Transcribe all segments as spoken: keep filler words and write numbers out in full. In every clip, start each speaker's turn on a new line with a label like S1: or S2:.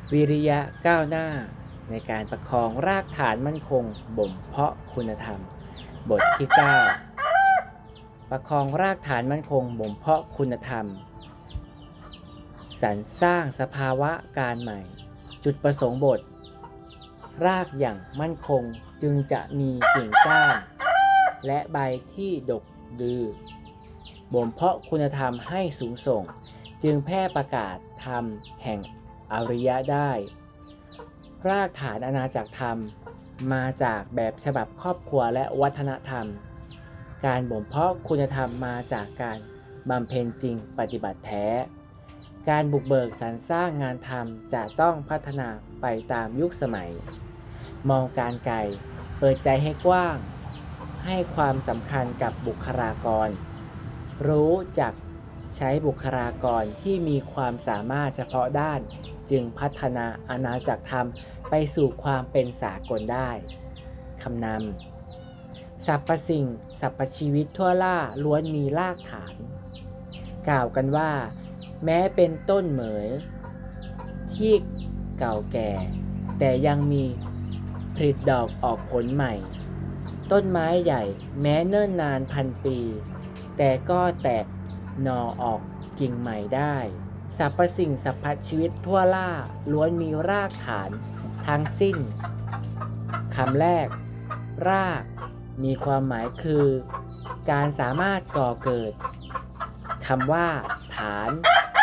S1: วิริยะก้าวหน้าในการประคองรากฐานมั่นคงบ่มเพาะคุณธรรมบทที่เก้าประคองรากฐานมั่นคงบ่มเพาะคุณธรรมสรรสร้างสภาวะการใหม่จุดประสงค์บทรากอย่างมั่นคงจึงจะมีกิ่งก้านและใบที่ดกดือบ่มเพาะคุณธรรมให้สูงส่งจึงแพร่ประกาศธรรมแห่งอริยะได้รากฐานอาณาจักรธรรมมาจากแบบฉบับครอบครัวและวัฒนธรรมการบ่มเพาะคุณธรรมมาจากการบำเพ็ญจริงปฏิบัติแท้การบุกเบิกสรรสร้างงานธรรมจะต้องพัฒนาไปตามยุคสมัยมองการไกลเปิดใจให้กว้างให้ความสำคัญกับบุคลากรรู้จักใช้บุคลากรที่มีความสามารถเฉพาะด้านจึงพัฒนาอาณาจักรธรรมไปสู่ความเป็นสากลได้คำนำสรรพสิ่งสรรพชีวิตทั่วล่าล้วนมีรากฐานกล่าวกันว่าแม้เป็นต้นเหมยที่เก่าแก่แต่ยังมีผลิดอกออกผลใหม่ต้นไม้ใหญ่แม้เนิ่นนานพันปีแต่ก็แตกหน่อออกกิ่งใหม่ได้สรรพสิ่งสรรพชีวิตทั่วล่าล้วนมีรากฐานทั้งสิ้นคำแรกรากมีความหมายคือการสามารถก่อเกิดคำว่าฐาน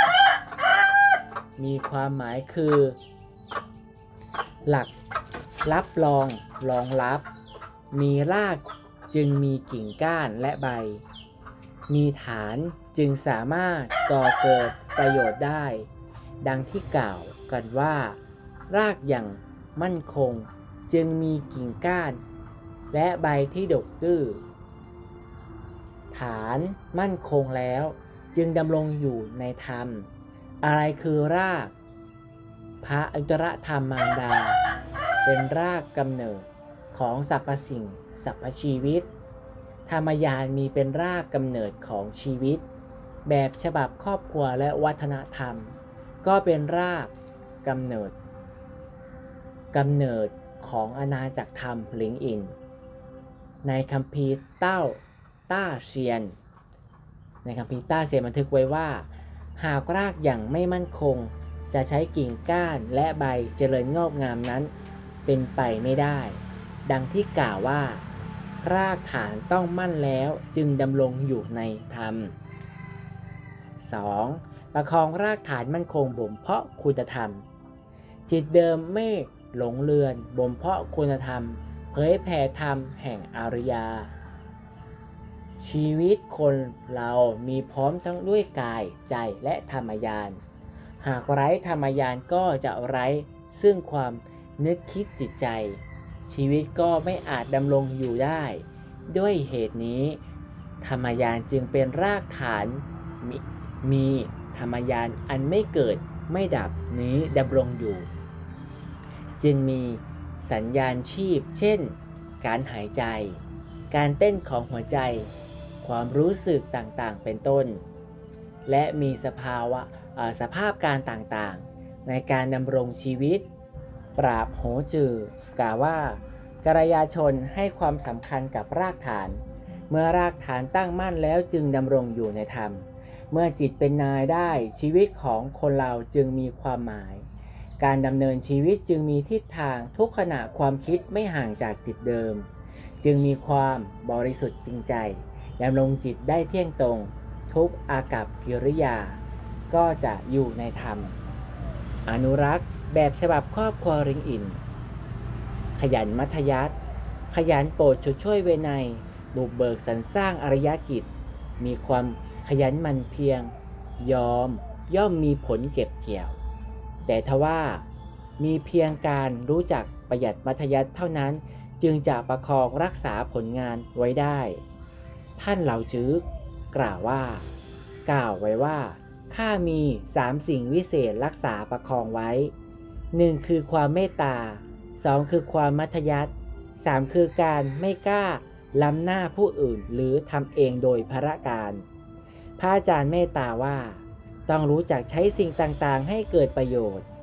S1: มีความหมายคือหลักรับรองรองรับมีรากจึงมีกิ่งก้านและใบมีฐานจึงสามารถก่อเกิดประโยชน์ได้ดังที่กล่าวกันว่ารากอย่างมั่นคงจึงมีกิ่งก้านและใบที่ดกดื้อฐานมั่นคงแล้วจึงดำรงอยู่ในธรรมอะไรคือรากพระอุตรธรรมมารดาเป็นรากกำเนิดของสรรพสิ่งสรรพชีวิตธรรมญาณมีเป็นรากกำเนิดของชีวิตแบบฉบับครอบครัวและวัฒนธรรมก็เป็นรากกำเนิดกำเนิดของอาณาจักรธรรมหลิงอินในคัมภีร์เต้าต้าเซียนในคัมภีร์ต้าเซียนบันทึกไว้ว่าหากรากอย่างไม่มั่นคงจะใช้กิ่งก้านและใบเจริญงอกงามนั้นเป็นไปไม่ได้ดังที่กล่าวว่ารากฐานต้องมั่นแล้วจึงดำรงอยู่ในธรรม สอง. ประคองรากฐานมั่นคงบ่มเพาะคุณธรรมจิตเดิมไม่หลงเลือนบ่มเพาะคุณธรรมเผยแผ่ธรรมแห่งอริยาชีวิตคนเรามีพร้อมทั้งด้วยกายใจและธรรมญาณหากไร้ธรรมญาณก็จะไร้ซึ่งความนึกคิดจิตใจชีวิตก็ไม่อาจดำรงอยู่ได้ด้วยเหตุนี้ธรรมญาณจึงเป็นรากฐานมมีธรรมญาณอันไม่เกิดไม่ดับนี้ดำรงอยู่จึงมีสัญญาณชีพเช่นการหายใจการเต้นของหัวใจความรู้สึกต่างๆเป็นต้นและมีสภาวะสภาพการต่างๆในการดำรงชีวิตปราบโหจือกล่าวว่ากัลยาณชนให้ความสำคัญกับรากฐานเมื่อรากฐานตั้งมั่นแล้วจึงดำรงอยู่ในธรรมเมื่อจิตเป็นนายได้ชีวิตของคนเราจึงมีความหมายการดำเนินชีวิตจึงมีทิศทางทุกขณะความคิดไม่ห่างจากจิตเดิมจึงมีความบริสุทธิ์จริงใจดำรงจิตได้เที่ยงตรงทุกอากัปกิริยาก็จะอยู่ในธรรมอนุรักษ์แบบฉบับครอบครัวริงอินขยันมัธยัสถ์ขยันโปรดช่วยเวไนบุกเบิกสรรสร้างอริยกิจมีความขยันหมั่นเพียรยอมย่อมมีผลเก็บเกี่ยวแต่ทว่ามีเพียงการรู้จักประหยัดมัธยัสถ์เท่านั้นจึงจะประคองรักษาผลงานไว้ได้ท่านเหล่าจื้อกล่าวว่ากล่าวไว้ว่าข้ามีสามสิ่งวิเศษรักษาประคองไว้หนึ่งคือความเมตตาสองคือความมัธยัสถ์สามคือการไม่กล้าล้ำหน้าผู้อื่นหรือทำเองโดยพระการพระอาจารย์เมตตาว่าต้องรู้จักใช้สิ่งต่างๆให้เกิดประโยชน์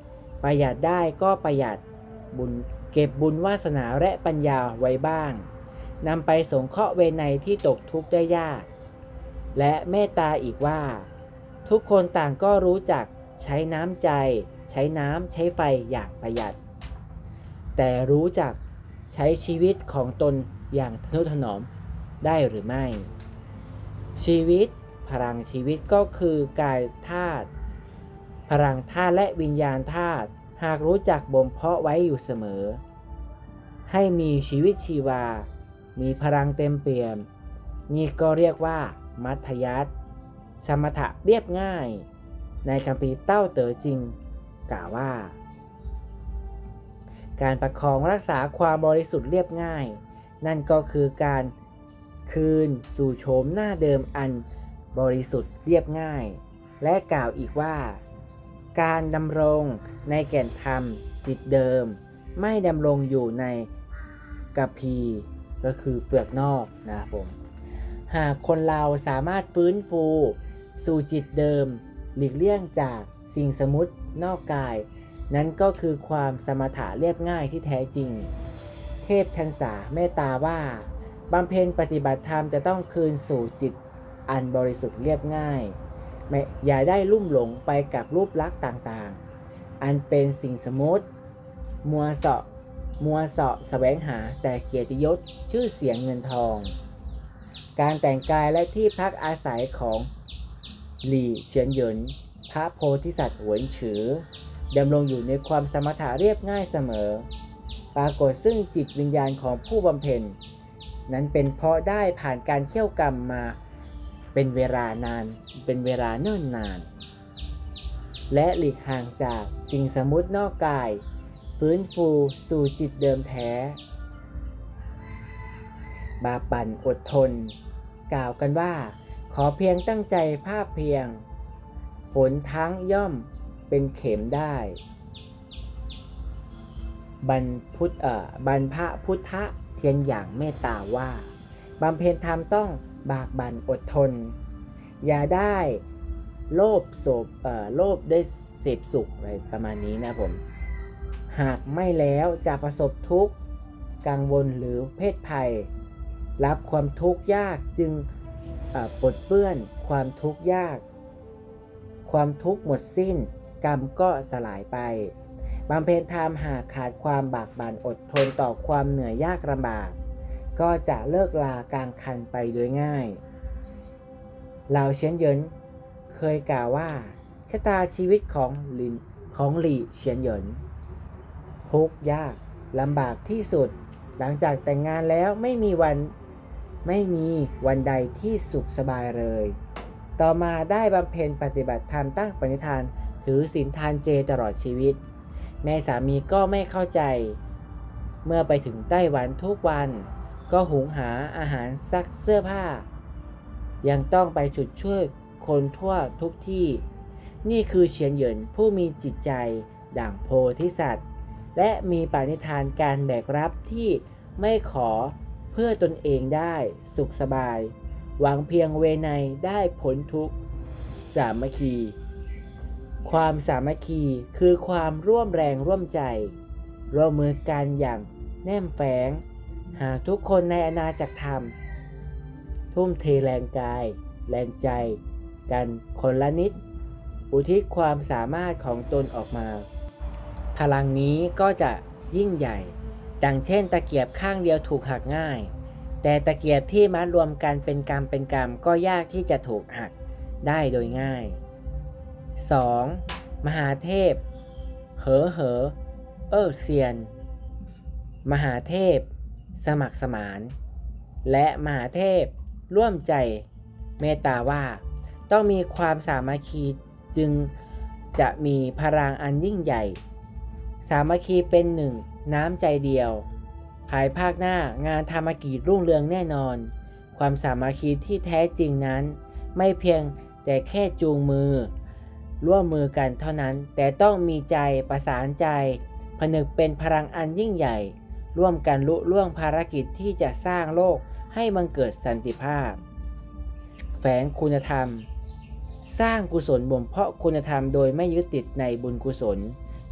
S1: ประหยัดได้ก็ประหยัดบุญเก็บบุญวาสนาและปัญญาไว้บ้างนำไปสงเคราะห์เวไนที่ตกทุกข์ได้ยากและเมตตาอีกว่าทุกคนต่างก็รู้จักใช้น้ำใจใช้น้ำใช้ไฟอย่างประหยัดแต่รู้จักใช้ชีวิตของตนอย่างทนุถนอมได้หรือไม่ชีวิตพลังชีวิตก็คือกายธาตุพลังธาตุและวิญญาณธาตุหากรู้จักบ่มเพาะไว้อยู่เสมอให้มีชีวิตชีวามีพลังเต็มเปี่ยมนี่ก็เรียกว่ามัธยัสถ์สมถะเรียบง่ายในคัมภีร์เต้าเต๋อจริงกล่าวว่าการประคองรักษาความบริสุทธิ์เรียบง่ายนั่นก็คือการคืนสู่โฉมหน้าเดิมอันบริสุทธิ์เรียบง่ายและกล่าวอีกว่าการดำรงในแก่นธรรมจิตเดิมไม่ดำรงอยู่ในกัปพีก็คือเปลือกนอกนะครับผมหากคนเราสามารถฟื้นฟูสู่จิตเดิมหลีกเลี่ยงจากสิ่งสมมุตินอกกายนั้นก็คือความสมถะเรียบง่ายที่แท้จริงเทพชันษาเมตตาว่าบำเพ็ญปฏิบัติธรรมจะต้องคืนสู่จิตอันบริสุทธิ์เรียบง่ายไม่อย่าได้ลุ่มหลงไปกับรูปลักษณ์ต่างๆอันเป็นสิ่งสมมติมัวเสาะมัวเสาะแสวงหาแต่เกียรติยศชื่อเสียงเงินทองการแต่งกายและที่พักอาศัยของหลี่เฉียนเหยินพระโพธิสัตว์หวนฉือดำรงอยู่ในความสมถะเรียบง่ายเสมอปรากฏซึ่งจิตวิญญาณของผู้บำเพ็ญนั้นเป็นเพราะได้ผ่านการเขี่ยวกรรมมาเป็นเวลานานเป็นเวลาเนิ่นนานและหลีกห่างจากสิ่งสมมุตินอกกายฟื้นฟูสู่จิตเดิมแท้บาปันอดทนกล่าวกันว่าขอเพียงตั้งใจภาพเพียงผลทั้งย่อมเป็นเข็มได้บรรพุทธเอ่อบรรพพุทธะเทียนอย่างเมตตาว่าบำเพ็ญธรรมต้องบากบั่นอดทนอย่าได้โลภโสภเอ่อโลภได้เสพสุขอะไรประมาณนี้นะผมหากไม่แล้วจะประสบทุกข์กังวลหรือเพศภัยรับความทุกข์ยากจึงปลดเปื้อนความทุกข์ยากความทุกข์หมดสิ้นกรรมก็สลายไปบำเพ็ญธรรมหากขาดความบากบั่นอดทนต่อความเหนื่อยยากลำบากก็จะเลิกลากลางคันไปโดยง่ายเหล่าเฉียนเหยินเคยกล่าวว่าชะตาชีวิตของหลินของหลี่เฉียนเหยินทุกข์ยากลำบากที่สุดหลังจากแต่งงานแล้วไม่มีวันไม่มีวันใดที่สุขสบายเลยต่อมาได้บำเพ็ญปฏิบัติธรรมตั้งปณิธานถือศีลทานเจตลอดชีวิตแม่สามีก็ไม่เข้าใจเมื่อไปถึงไต้หวันทุกวันก็หุงหาอาหารซักเสื้อผ้ายังต้องไปฉุดช่วยคนทั่วทุกที่นี่คือเฉียนเหยินผู้มีจิตใจด่างโพธิสัตว์และมีปณิธานการแบกรับที่ไม่ขอเพื่อตนเองได้สุขสบายหวังเพียงเวไนได้พ้นทุกข์สามัคคีความสามัคคีคือความร่วมแรงร่วมใจร่วมมือกันอย่างแน่มแฝงหากทุกคนในอาณาจักรธรรมทุ่มเทแรงกายแรงใจกันคนละนิดอุทิศความสามารถของตนออกมาพลังนี้ก็จะยิ่งใหญ่ดังเช่นตะเกียบข้างเดียวถูกหักง่ายแต่ตะเกียบที่มัดรวมกันเป็นกำเป็นกำก็ยากที่จะถูกหักได้โดยง่าย สอง. มหาเทพเหอเหอเอ้อเซียนมหาเทพสมัครสมานและมหาเทพร่วมใจเมตตาว่าต้องมีความสามัคคีจึงจะมีพลังอันยิ่งใหญ่สามัคคีเป็นหนึ่งน้ำใจเดียวภายภาคหน้างานธรรมกิจรุ่งเรืองแน่นอนความสามัคคีที่แท้จริงนั้นไม่เพียงแต่แค่จูงมือร่วมมือกันเท่านั้นแต่ต้องมีใจประสานใจผนึกเป็นพลังอันยิ่งใหญ่ร่วมกันลุล่วงภารกิจที่จะสร้างโลกให้บังเกิดสันติภาพแฝงคุณธรรมสร้างกุศลบ่มเพาะคุณธรรมโดยไม่ยึดติดในบุญกุศล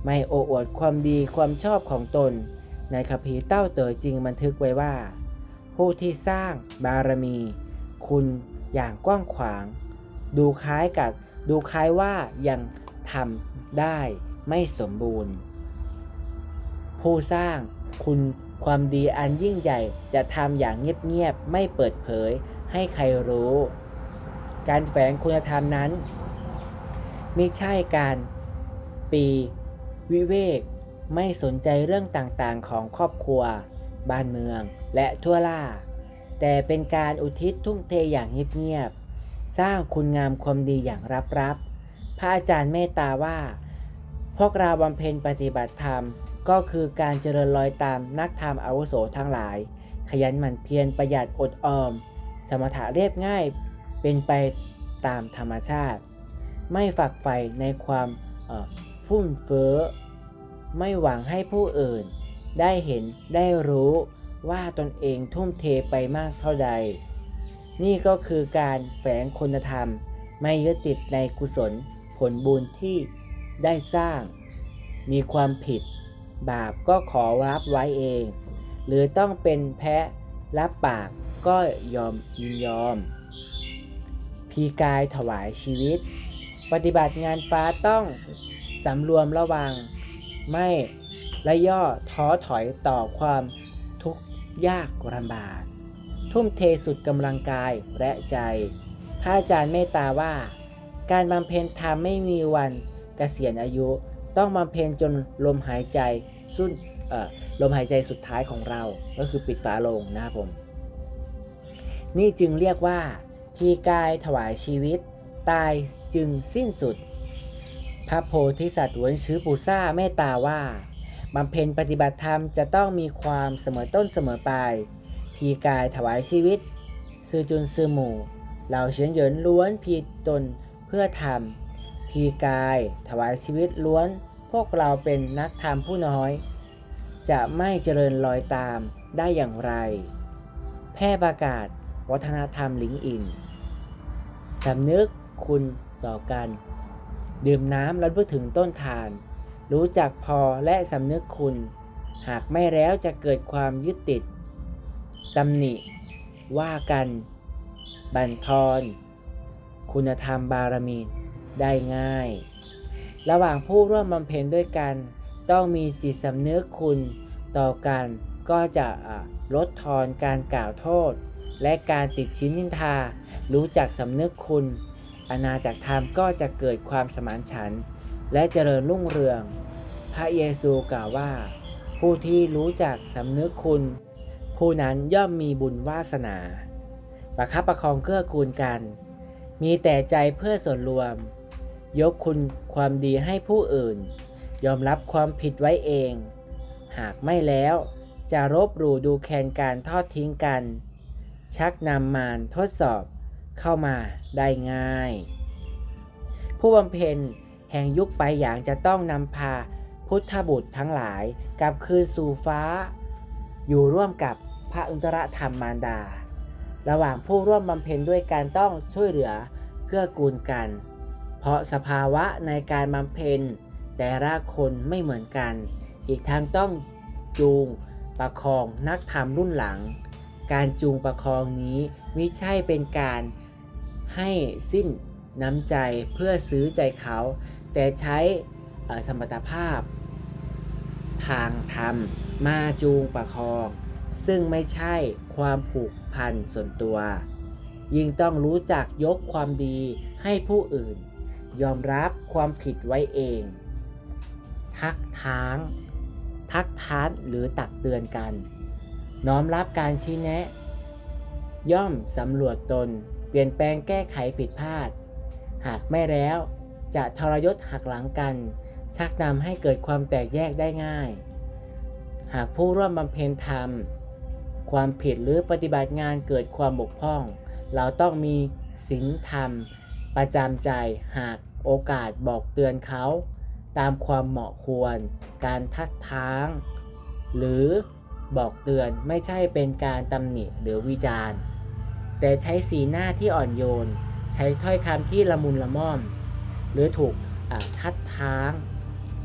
S1: ไม่โอ้อวดความดีความชอบของตนในคัมภีร์เต้าเต๋อจริงบันทึกไว้ว่าผู้ที่สร้างบารมีคุณอย่างกว้างขวางดูคล้ายกับดูคล้ายว่ายังทำได้ไม่สมบูรณ์ผู้สร้างคุณความดีอันยิ่งใหญ่จะทำอย่างเงียบๆไม่เปิดเผยให้ใครรู้การแฝงคุณธรรมนั้นไม่ใช่การปีวิเวกไม่สนใจเรื่องต่างๆของครอบครัวบ้านเมืองและทั่วล่าแต่เป็นการอุทิศทุ่มเทอย่างเงียบๆสร้างคุณงามความดีอย่างลับๆพระอาจารย์เมตตาว่าพวกเราบำเพ็ญปฏิบัติธรรมก็คือการเจริญรอยตามนักธรรมอาวุโสทั้งหลายขยันหมั่นเพียรประหยัดอดออมสมถะเรียบง่ายเป็นไปตามธรรมชาติไม่ฝักใฝ่ในความฟุ่มเฟ้อไม่หวังให้ผู้อื่นได้เห็นได้รู้ว่าตนเองทุ่มเทไปมากเท่าใดนี่ก็คือการแฝงคุณธรรมไม่ยึดติดในกุศลผลบุญที่ได้สร้างมีความผิดบาปก็ขอรับไว้เองหรือต้องเป็นแพะรับปากก็ยอมยินยอมพีกายถวายชีวิตปฏิบัติงานฟ้าต้องสำรวมระวังไม่ละย่อท้อถอยต่อความทุกข์ยากลำบากทุ่มเทสุดกำลังกายและใจพระอาจารย์เมตตาว่าการบำเพ็ญธรรมไม่มีวันเกษียณอายุต้องบำเพ็ญจนลมหายใจสุดเอ่อลมหายใจสุดท้ายของเราก็คือปิดฝาโลงนะครับผมนี่จึงเรียกว่าพีกายถวายชีวิตตายจึงสิ้นสุดพระโพธิสัตว์หวนชื้อปูซ่าเมตตาว่าบำเพ็ญปฏิบัติธรรมจะต้องมีความเสมอต้นเสมอปลายพีกายถวายชีวิตซื่อจุนซื่อหมู่เหล่าเฉียนเหยินล้วนพีตนเพื่อธรรมพีกายถวายชีวิตล้วนพวกเราเป็นนักธรรมผู้น้อยจะไม่เจริญรอยตามได้อย่างไรแพร่ประกาศวัฒนธรรมลิงอินสำนึกคุณต่อกันดื่มน้ำแล้วพูดถึงต้นทานรู้จักพอและสำนึกคุณหากไม่แล้วจะเกิดความยึดติดตำหนิว่ากันบั่นทอนคุณธรรมบารมีได้ง่ายระหว่างผู้ร่วมบำเพ็ญด้วยกันต้องมีจิตสำนึกคุณต่อกันก็จะลดทอนการกล่าวโทษและการติดชิ้นนินทารู้จักสำนึกคุณอาณาจักรธรรมก็จะเกิดความสมานฉันท์และเจริญรุ่งเรืองพระเยซูกล่าวว่าผู้ที่รู้จักสำนึกคุณผู้นั้นย่อมมีบุญวาสนาประคับประคองเกื้อกูลกันมีแต่ใจเพื่อส่วนรวมยกคุณความดีให้ผู้อื่นยอมรับความผิดไว้เองหากไม่แล้วจะรบหลู่ดูแคลนการทอดทิ้งกันชักนำมารทดสอบเข้ามาได้ง่ายผู้บำเพ็ญแห่งยุคไปอย่างจะต้องนำพาพุทธบุตรทั้งหลายกลับคืนสู่ฟ้าอยู่ร่วมกับพระอุตรธรรมมารดาระหว่างผู้ร่วมบำเพ็ญด้วยการต้องช่วยเหลือเกื้อกูลกันเพราะสภาวะในการบำเพ็ญแต่ละคนไม่เหมือนกันอีกทั้งต้องจูงประคองนักธรรมรุ่นหลังการจูงประคองนี้มิใช่เป็นการให้สิ้นน้ำใจเพื่อซื้อใจเขาแต่ใช้สมรรถภาพทางธรรมมาจูงประคองซึ่งไม่ใช่ความผูกพันส่วนตัวยิ่งต้องรู้จักยกความดีให้ผู้อื่นยอมรับความผิดไว้เองทักท้างทักท้านหรือตักเตือนกันน้อมรับการชี้แนะย่อมสำรวจตนเปลี่ยนแปลงแก้ไขผิดพลาดหากไม่แล้วจะทรยศหักหลังกันชักนำให้เกิดความแตกแยกได้ง่ายหากผู้ร่วมบำเพ็ญธรรมความผิดหรือปฏิบัติงานเกิดความบกพร่องเราต้องมีศีลธรรมประจำใจหากโอกาสบอกเตือนเขาตามความเหมาะควรการทักท้างหรือบอกเตือนไม่ใช่เป็นการตำหนิหรือวิจารณ์แต่ใช้สีหน้าที่อ่อนโยนใช้ถ้อยคำที่ละมุนละม่อมหรือถูกทัดท้าง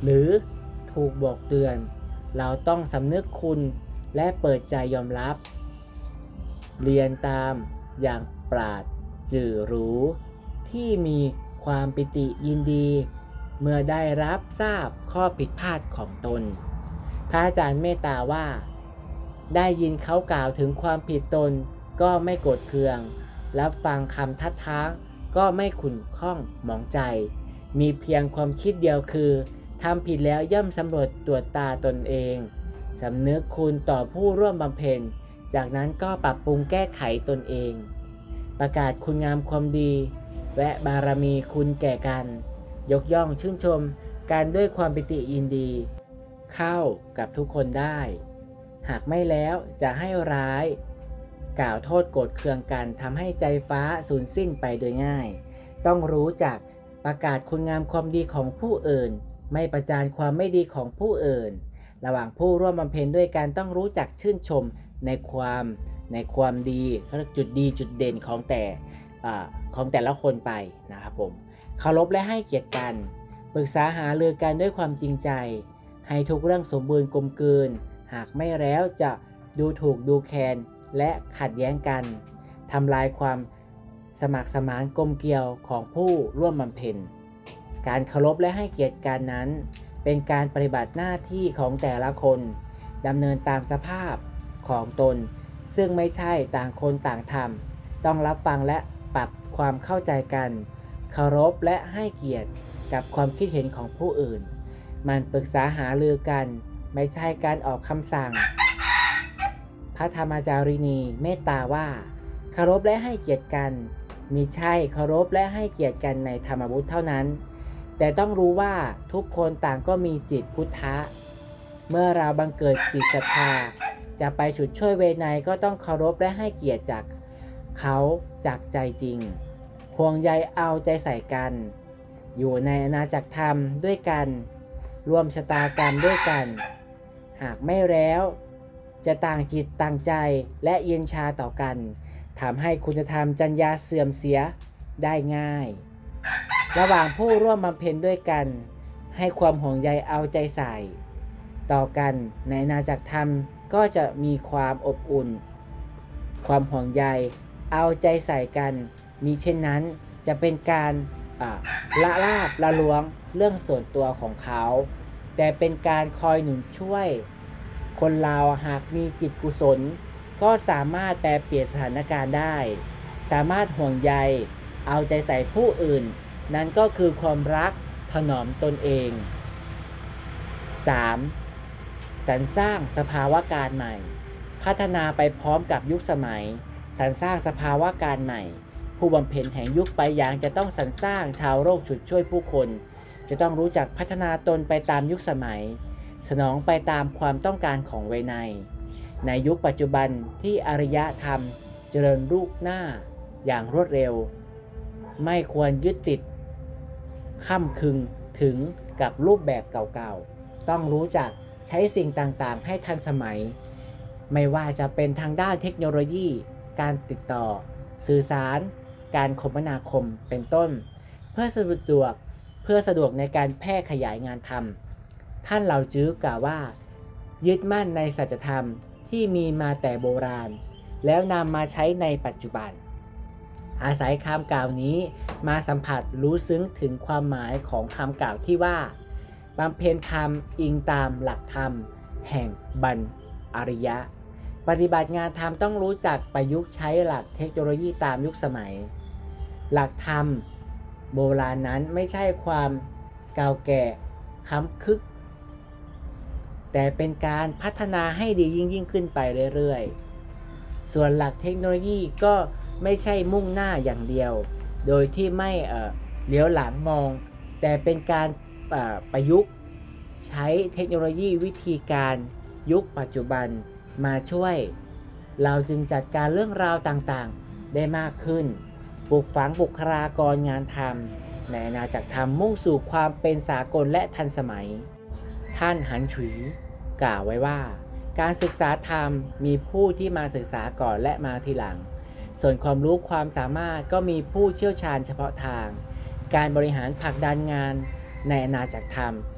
S1: หรือถูกบอกเตือนเราต้องสำนึกคุณและเปิดใจยอมรับเรียนตามอย่างปราดจื่อรู้ที่มีความปิติยินดีเมื่อได้รับทราบข้อผิดพลาดของตนพระอาจารย์เมตตาว่าได้ยินเขากล่าวถึงความผิดตนก็ไม่โกรธเคืองรับฟังคำทัดท้างก็ไม่ขุ่นข้องหมองใจมีเพียงความคิดเดียวคือทำผิดแล้วย่อมสำรวจตรวจตาตนเองสำนึกคุณต่อผู้ร่วมบำเพ็ญจากนั้นก็ปรับปรุงแก้ไขตนเองประกาศคุณงามความดีและบารมีคุณแก่กันยกย่องชื่นชมกันด้วยความปิติยินดีเข้ากับทุกคนได้หากไม่แล้วจะให้ร้ายกล่าวโทษโกรธเคืองกันทำให้ใจฟ้าสูญสิ้นไปโดยง่ายต้องรู้จักประกาศคุณงามความดีของผู้อื่นไม่ประจานความไม่ดีของผู้อื่นระหว่างผู้ร่วมบำเพ็ญด้วยกันต้องรู้จักชื่นชมในความในความดีจุดดีจุดเด่นของแต่ของแต่ละคนไปนะครับผมเคารพและให้เกียรติกันปรึกษาหารือกันด้วยความจริงใจให้ทุกเรื่องสมบูรณ์กลมกลืนหากไม่แล้วจะดูถูกดูแคลนและขัดแย้งกันทำลายความสมัครสมานกลมเกลียวของผู้ร่วมบำเพ็ญการเคารพและให้เกียรติกันนั้นเป็นการปฏิบัติหน้าที่ของแต่ละคนดำเนินตามสภาพของตนซึ่งไม่ใช่ต่างคนต่างทำต้องรับฟังและปรับความเข้าใจกันเคารพและให้เกียรติกับความคิดเห็นของผู้อื่นมันปรึกษาหารือกันไม่ใช่การออกคำสั่งพระธรรมจารีนีเมตตาว่าเคารพและให้เกียรติกันมิใช่เคารพและให้เกียรติกันในธรรมวุฒิเท่านั้นแต่ต้องรู้ว่าทุกคนต่างก็มีจิตพุทธะเมื่อเราบังเกิดจิตศรัทธาจะไปฉุดช่วยเวไนก็ต้องเคารพและให้เกียรติจากเขาจากใจจริงห่วงใยเอาใจใส่กันอยู่ในอาณาจักรธรรมด้วยกันร่วมชะตากรรมด้วยกันหากไม่แล้วจะต่างจิตต่างใจและเย็นชาต่อกันทำให้คุณธรรมจรรยาเสื่อมเสียได้ง่ายระหว่างผู้ร่วมบำเพ็ญด้วยกันให้ความห่วงใยเอาใจใส่ต่อกันในอาณาจักรธรรมก็จะมีความอบอุ่นความห่วงใยเอาใจใส่กันมีเช่นนั้นจะเป็นการละลาบละล้วงเรื่องส่วนตัวของเขาแต่เป็นการคอยหนุนช่วยคนเราหากมีจิตกุศลก็สามารถแปลเปลี่ยนสถานการณ์ได้สามารถห่วงใยเอาใจใส่ผู้อื่นนั่นก็คือความรักถนอมตนเอง สาม สรรสร้างสภาวะการใหม่พัฒนาไปพร้อมกับยุคสมัยสรรสร้างสภาวะการใหม่ผู้บำเพ็ญแห่งยุคไปอย่างจะต้องสรรสร้างชาวโลกฉุดช่วยผู้คนจะต้องรู้จักพัฒนาตนไปตามยุคสมัยสนองไปตามความต้องการของเวไนในยุคปัจจุบันที่อารยธรรมเจริญรุ่งหน้าอย่างรวดเร็วไม่ควรยึดติดค้ำคึงถึงกับรูปแบบเก่าๆต้องรู้จักใช้สิ่งต่างๆให้ทันสมัยไม่ว่าจะเป็นทางด้านเทคโนโลยีการติดต่อสื่อสารการคมนาคมเป็นต้นเพื่อสะดวกเพื่อสะดวกในการแพร่ขยายงานธรรมท่านเหล่าจื้อกล่าวว่ายึดมั่นในสัจธรรมที่มีมาแต่โบราณแล้วนำมาใช้ในปัจจุบันอาศัยคำกล่าวนี้มาสัมผัสรู้ซึ้งถึงความหมายของคำกล่าวที่ว่าบำเพ็ญธรรมอิงตามหลักธรรมแห่งบรรอริยะปฏิบัติงานธรรมต้องรู้จักประยุกต์ใช้หลักเทคโนโลยีตามยุคสมัยหลักธรรมโบราณนั้นไม่ใช่ความเก่าแก่ค้ำคึกแต่เป็นการพัฒนาให้ดียิ่งยิ่งขึ้นไปเรื่อยๆส่วนหลักเทคโนโลยีก็ไม่ใช่มุ่งหน้าอย่างเดียวโดยที่ไม่เอ่อเลี้ยวหลังมองแต่เป็นการประยุกต์ใช้เทคโนโลยีวิธีการยุคปัจจุบันมาช่วยเราจึงจัดการเรื่องราวต่างๆได้มากขึ้นปลูกฝังบุคลากรงานธรรมในอาณาจักรธรรมมุ่งสู่ความเป็นสากลและทันสมัยท่านหันฉุยกล่าวไว้ว่าการศึกษาธรรมมีผู้ที่มาศึกษาก่อนและมาทีหลังส่วนความรู้ความสามารถก็มีผู้เชี่ยวชาญเฉพาะทางการบริหารผลักดันงานในอาณาจักรธรรม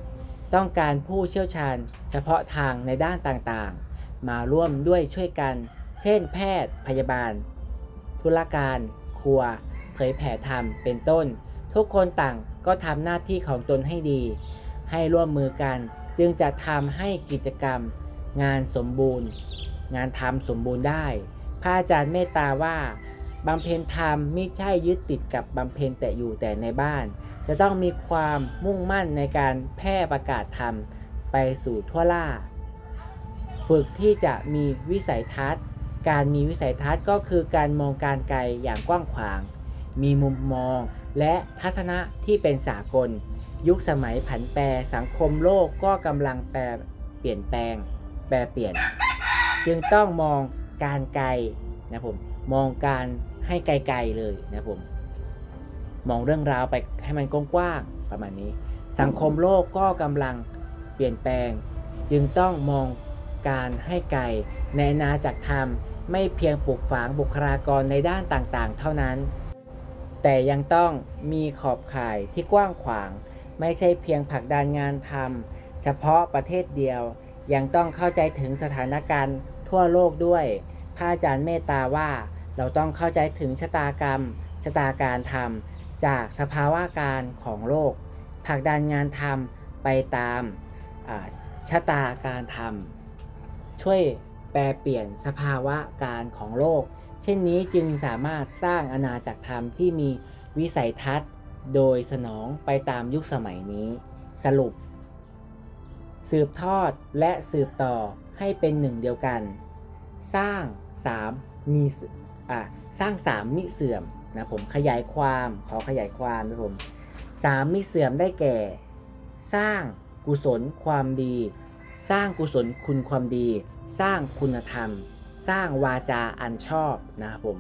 S1: ต้องการผู้เชี่ยวชาญเฉพาะทางในด้านต่างๆมาร่วมด้วยช่วยกันเช่นแพทย์พยาบาลธุรการครัวเผยแผ่ธรรมเป็นต้นทุกคนต่างก็ทำหน้าที่ของตนให้ดีให้ร่วมมือกันจึงจะทำให้กิจกรรมงานสมบูรณ์งานทำสมบูรณ์ได้พระอาจารย์เมตตาว่าบำเพ็ญธรรมไม่ใช่ยึดติดกับบำเพ็ญแต่อยู่แต่ในบ้านจะต้องมีความมุ่งมั่นในการแพร่ประกาศธรรมไปสู่ทั่วล่าฝึกที่จะมีวิสัยทัศน์การมีวิสัยทัศน์ก็คือการมองการไกลอย่างกว้างขวางมีมุมมองและทัศนะที่เป็นสากลยุคสมัยผันแปรสังคมโลกก็กำลังแปรเปลี่ยนแปลงแปรเปลี่ยนจึงต้องมองการไกลนะผมมองการให้ไกลๆเลยนะผมมองเรื่องราวไปให้มันกว้างๆประมาณนี้สังคมโลกก็กำลังเปลี่ยนแปลงจึงต้องมองการให้ไกลในอาณาจักรธรรมไม่เพียงปลูกฝังบุคลากรในด้านต่างๆเท่านั้นแต่ยังต้องมีขอบข่ายที่กว้างขวางไม่ใช่เพียงผลักดันงานทำเฉพาะประเทศเดียวยังต้องเข้าใจถึงสถานการณ์ทั่วโลกด้วยพระอาจารย์เมตตาว่าเราต้องเข้าใจถึงชะตากรรมชะตาการธรรมจากสภาวะการของโลกผลักดันงานธรรมไปตามชะตาการธรรมช่วยแปลเปลี่ยนสภาวะการของโลกเช่นนี้จึงสามารถสร้างอาณาจักรธรรมที่มีวิสัยทัศน์โดยสนองไปตามยุคสมัยนี้สรุปสืบทอดและสืบต่อให้เป็นหนึ่งเดียวกันสร้างสามมีอ่ะสร้างสามมิเสื่อมนะผมขยายความขอขยายความนะผมสามมิเสื่อมได้แก่สร้างกุศลความดีสร้างกุศลคุณความดีสร้างคุณธรรมสร้างวาจาอันชอบนะครับผม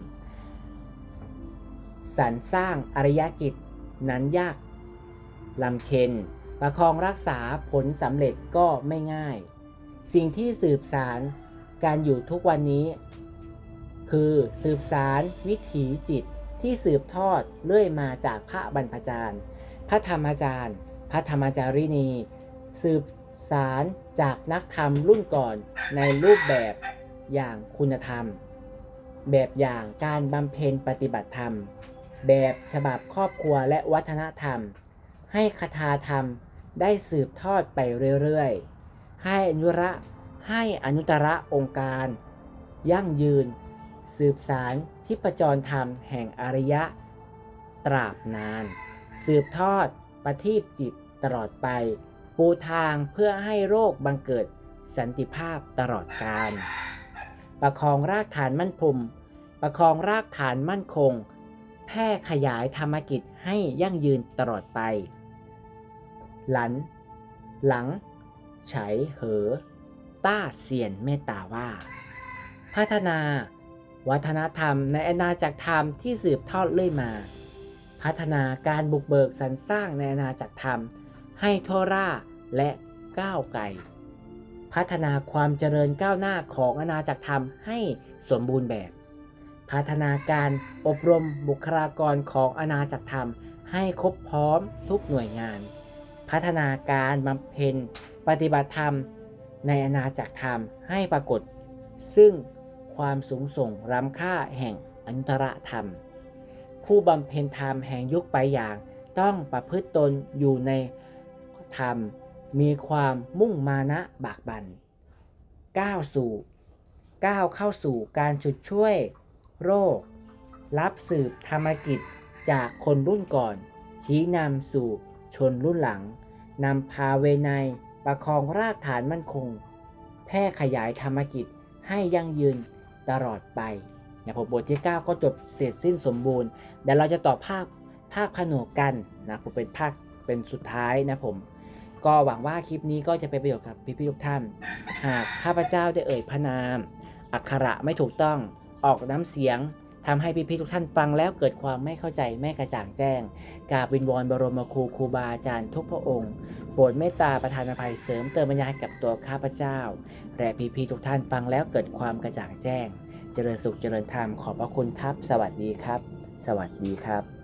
S1: สรรสร้างอริยกิจนั้นยากลำเค็ญประคองรักษาผลสำเร็จก็ไม่ง่ายสิ่งที่สืบสารการอยู่ทุกวันนี้คือสืบสารวิถีจิตที่สืบทอดเรื่อยมาจากพระบรรพจารย์พระธรรมจารย์พระธรรมจารีณีสืบสารจากนักธรรมรุ่นก่อนในรูปแบบอย่างคุณธรรมแบบอย่างการบำเพ็ญปฏิบัติธรรมแบบฉบับครอบครัวและวัฒนธรรมให้คทาธรรมได้สืบทอดไปเรื่อยๆให้อนุระให้อนุตตรองค์การยั่งยืนสืบสารทิพจรธรรมแห่งอริยะตราบนานสืบทอดประทีปจิตตลอดไปปูทางเพื่อให้โลกบังเกิดสันติภาพตลอดกาลประคองรากฐานมั่นคงประคองรากฐานมั่นคงแพร่ขยายธรรมกิจให้ยั่งยืนตลอดไปหลันหลังไฉเหอต้าเซียนเมตตาว่าพัฒนาวัฒนธรรมในอาณาจักรธรรมที่สืบทอดเรื่อยมาพัฒนาการบุกเบิกสรรสร้างในอาณาจักรธรรมให้ทั่วร่าและก้าวไกลพัฒนาความเจริญก้าวหน้าของอาณาจักรธรรมให้สมบูรณ์แบบพัฒนาการอบรมบุคลากรของอาณาจักรธรรมให้ครบพร้อมทุกหน่วยงานพัฒนาการบำเพ็ญปฏิบัติธรรมในอาณาจักรธรรมให้ปรากฏซึ่งความสูงส่งล้ำค่าแห่งอนุตตรธรรมผู้บำเพ็ญธรรมแห่งยุคไปอย่างต้องประพฤติตนอยู่ในธรรมมีความมุ่งมานะบากบั่นก้าวสู่ก้าวเข้าสู่การฉุดช่วยโรครับสืบธรรมกิจจากคนรุ่นก่อนชี้นำสู่ชนรุ่นหลังนำพาเวไนประคองรากฐานมั่นคงแพร่ขยายธรรมกิจให้ยั่งยืนตลอดไปนะผมบทที่เก้าก็จบเสร็จสิ้นสมบูรณ์เดี๋ยวเราจะต่อภาคภาคผนวกกันนะผมเป็นภาคเป็นสุดท้ายนะผมก็หวังว่าคลิปนี้ก็จะเป็นประโยชน์กับพี่ๆทุกท่านหากข้าพเจ้าได้เอ่ยพระนามอักขระไม่ถูกต้องออกน้ำเสียงทำให้พี่ๆทุกท่านฟังแล้วเกิดความไม่เข้าใจไม่กระจ่างแจ้งกราบวิงวอนบรมครูครูบาอาจารย์ทุกพระองค์โปรดเมตตาประทานอภัยเสริมเติมปัญญากับตัวข้าพเจ้าและพี่ๆทุกท่านฟังแล้วเกิดความกระจ่างแจ้งเจริญสุขเจริญธรรมขอบพระคุณครับสวัสดีครับสวัสดีครับ